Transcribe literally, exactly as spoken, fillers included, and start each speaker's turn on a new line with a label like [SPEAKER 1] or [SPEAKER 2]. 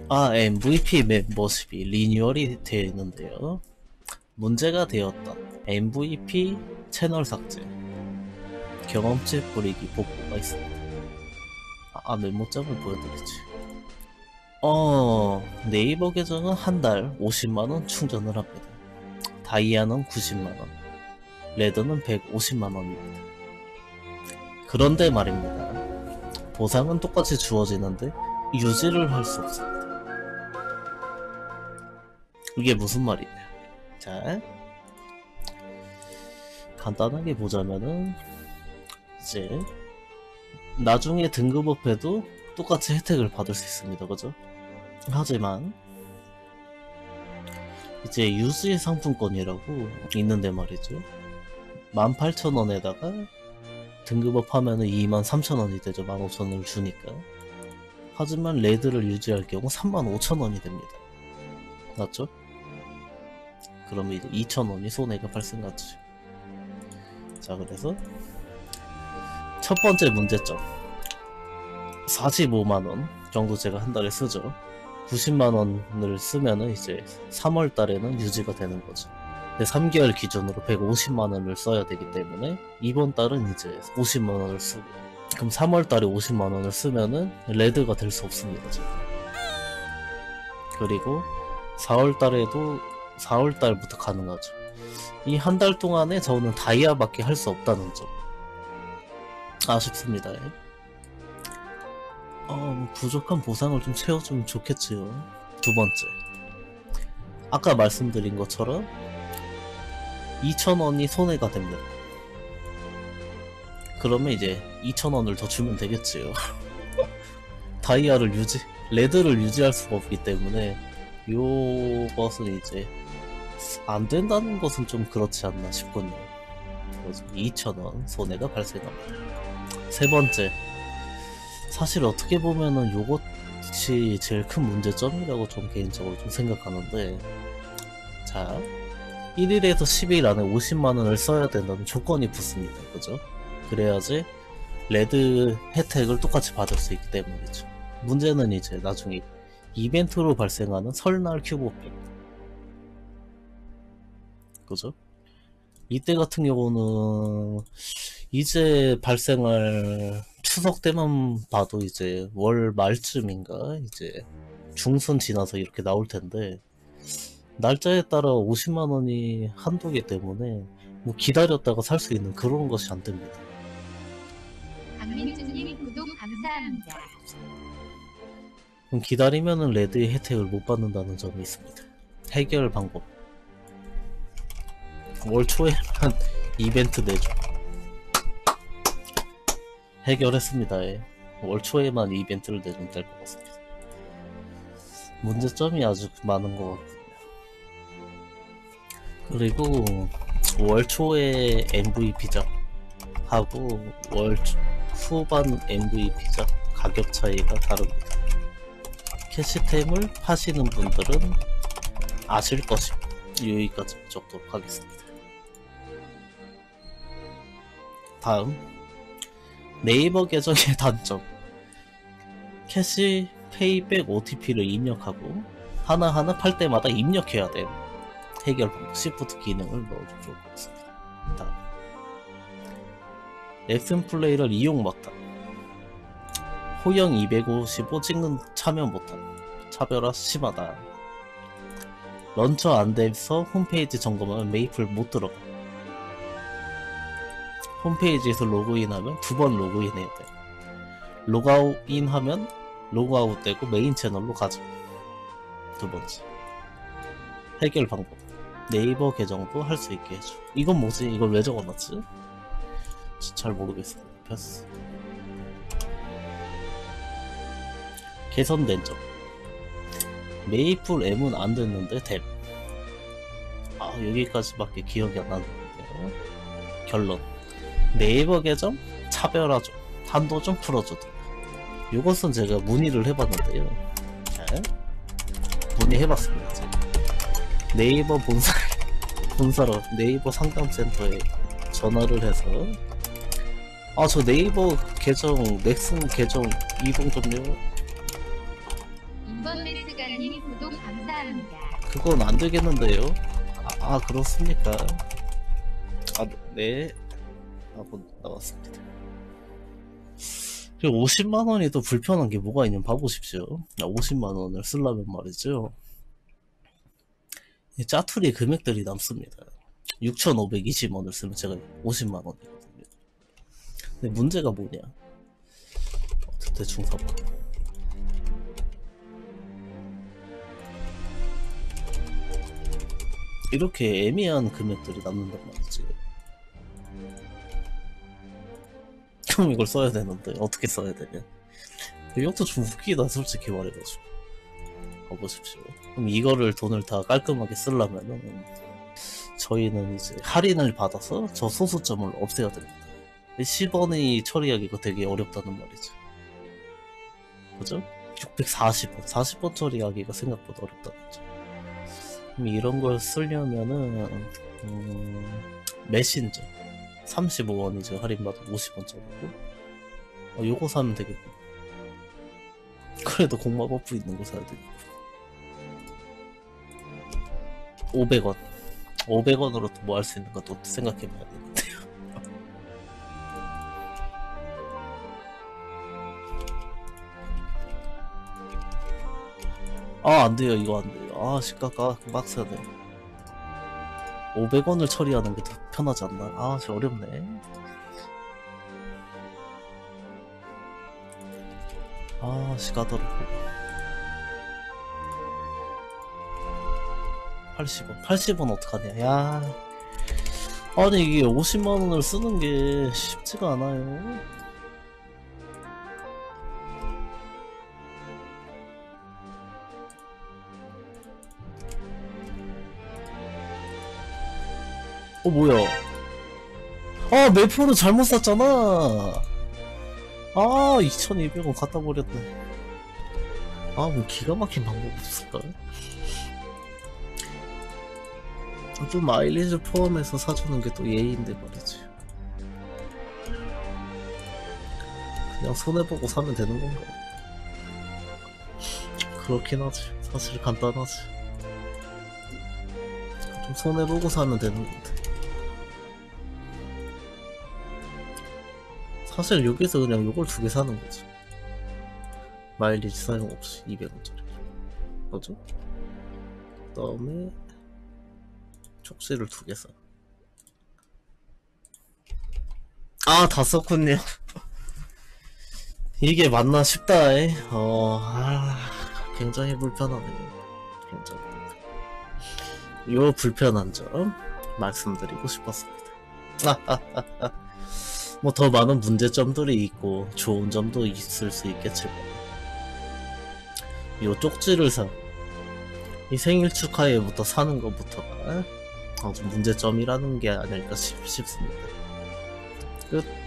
[SPEAKER 1] 아, 엠브이피 멤버십이 리뉴얼이 되어 있는데요. 문제가 되었던 엠브이피 채널 삭제, 경험치 뿌리기 복구가 있습니다. 아, 아 메모장을 보여드리지. 어, 네이버 계정은 한 달 오십만원 충전을 합니다. 다이아는 구십만원, 레드는 백오십만원입니다. 그런데 말입니다. 보상은 똑같이 주어지는데 유지를 할 수 없습니다. 이게 무슨 말이냐. 자, 간단하게 보자면은 이제 나중에 등급업해도 똑같이 혜택을 받을 수 있습니다. 그죠? 하지만 이제 유지 상품권이라고 있는데 말이죠. 만 팔천원에다가 등급업 하면은 이만 삼천원이 되죠. 만 오천원을 주니까. 하지만 레드를 유지할 경우 삼만 오천원이 됩니다. 맞죠? 그러면 이제 이천원이 손해가 발생하지. 자, 그래서 첫 번째 문제점, 사십오만원 정도 제가 한 달에 쓰죠. 구십만원을 쓰면은 이제 삼월 달에는 유지가 되는 거죠. 근데 삼 개월 기준으로 백오십만원을 써야 되기 때문에 이번 달은 이제 오십만원을 쓰고, 그럼 삼월 달에 오십만원을 쓰면은 레드가 될 수 없습니다, 지금. 그리고 사월 달에도 사월 달부터 가능하죠. 이 한 달 동안에 저는 다이아밖에 할 수 없다는 점 아쉽습니다. 어, 부족한 보상을 좀 채워주면 좋겠지요. 두 번째, 아까 말씀드린 것처럼 이천원이 손해가 됩니다. 그러면 이제 이천원을 더 주면 되겠지요. 다이아를 유지, 레드를 유지할 수가 없기 때문에 요것은 이제 안 된다는 것은 좀 그렇지 않나 싶군요. 그래서 이천원 손해가 발생합니다. 세 번째, 사실 어떻게 보면은 요것이 제일 큰 문제점이라고 좀 개인적으로 좀 생각하는데, 자, 일 일에서 십 일 안에 오십만원을 써야 된다는 조건이 붙습니다. 그죠? 그래야지 레드 혜택을 똑같이 받을 수 있기 때문이죠. 문제는 이제 나중에 이벤트로 발생하는 설날 큐브팩, 그죠? 이때 같은 경우는 이제 발생할, 추석 때만 봐도 이제 월 말쯤인가 이제 중순 지나서 이렇게 나올 텐데, 날짜에 따라 오십만원이 한도기 때문에 뭐 기다렸다가 살 수 있는 그런 것이 안 됩니다.
[SPEAKER 2] 박민주님 구독 감사합니다.
[SPEAKER 1] 그럼 기다리면은 레드의 혜택을 못 받는다는 점이 있습니다. 해결 방법, 월 초에만 이벤트 내줘. 해결했습니다. 예. 월 초에만 이벤트를 내주면 될 것 같습니다. 문제점이 아주 많은 것 같군요. 그리고 월 초에 엠브이피작 하고 월 후반 엠브이피작 가격 차이가 다릅니다. 캐시템을 파시는 분들은 아실 것입니다. 여기까지 적도록 하겠습니다. 다음, 네이버 계정의 단점, 캐시 페이백 오티피를 입력하고 하나하나 팔 때마다 입력해야 돼요. 해결 방법, 시프트 기능을 넣어주도록 하겠습니다. 다음, 넥슨 플레이를 이용 못함, 호영 이백오십오 찍는 참여 못함, 차별화 심하다. 런처 안 돼서 홈페이지 점검하면 메이플 못 들어가. 홈페이지에서 로그인하면 두 번 로그인해야 돼. 로그아웃인 하면 로그아웃 되고 메인 채널로 가죠. 두 번째, 해결 방법, 네이버 계정도 할 수 있게 해줘. 이건 뭐지? 이걸 왜 적어놨지? 잘 모르겠습니다. 패스. 개선된 점, 메이플 M은 안 됐는데 댐. 아, 여기까지밖에 기억이 안 나는데요. 결론, 네이버 계정 차별화 좀, 한도 좀 풀어주더라. 이것은 제가 문의를 해봤는데요. 네. 문의해봤습니다. 제가. 네이버 본사, 본사로 네이버 상담센터에 전화를 해서, 아, 저 네이버 계정, 넥슨 계정 이동 좀요.
[SPEAKER 2] 인번매스가 마녀님 구독 감사합니다.
[SPEAKER 1] 그건 안 되겠는데요? 아, 아 그렇습니까? 아, 네. 하고 나왔습니다. 그리고 오십만 원이 또 불편한 게 뭐가 있냐면 봐보십시오. 오십만 원을 쓰려면 말이죠. 이 짜투리 금액들이 남습니다. 육천오백이십 원을 쓰면 제가 오십만 원이거든요. 근데 문제가 뭐냐? 대충 사봐. 이렇게 애매한 금액들이 남는단 말이지. 그럼 이걸 써야 되는데 어떻게 써야 되냐? 이것도 좀 웃기다 솔직히 말해가지고. 봐보십시오. 그럼 이거를 돈을 다 깔끔하게 쓰려면은 저희는 이제 할인을 받아서 저 소수점을 없애야 됩니다. 십 원이 처리하기가 되게 어렵다는 말이죠. 그죠? 육백사십 원, 사십 원 처리하기가 생각보다 어렵다는 거죠. 그럼 이런 걸 쓰려면은 음... 메신저 삼십오 원이죠. 할인받아 오십 원짜리고. 어, 요거 사면 되겠고. 그래도 공마 버프 있는 거 사야 되겠고. 오백 원. 오백 원으로 또 뭐 할 수 있는가 또 생각해봐야 되는데요. 아, 안 돼요. 이거 안 돼요. 아, 시가가 빡세네. 오백 원을 처리하는 게 더 편하지 않나? 아, 진짜 어렵네. 아, 시가더라고. 팔십 원. 팔십 원 어떡하냐. 야. 아니, 이게 오십만 원을 쓰는 게 쉽지가 않아요. 어, 뭐야. 아, 매표는 잘못 샀잖아. 아, 이천이백 원 갖다 버렸네. 아, 뭐 기가 막힌 방법 없을까? 좀 마일리지 포함해서 사주는 게 또 예의인데 말이지. 그냥 손해보고 사면 되는 건가? 그렇긴 하지. 사실 간단하지. 좀 손해보고 사면 되는 건데. 사실 여기서 그냥 요걸 두 개 사는 거지. 마일리지 사용 없이 이백 원짜리. 그죠? 그 다음에 촉지를 두 개 사. 아, 다 썼군요. 이게 맞나 싶다. 에? 어, 아, 굉장히 불편하네요. 굉장히 불편. 요 불편한 점 말씀드리고 싶었습니다. 뭐 더 많은 문제점들이 있고 좋은 점도 있을 수 있겠지만 요 쪽지를 사. 이 생일 축하해부터 사는 것부터가 아주 문제점이라는 게 아닐까 싶, 싶습니다. 끝.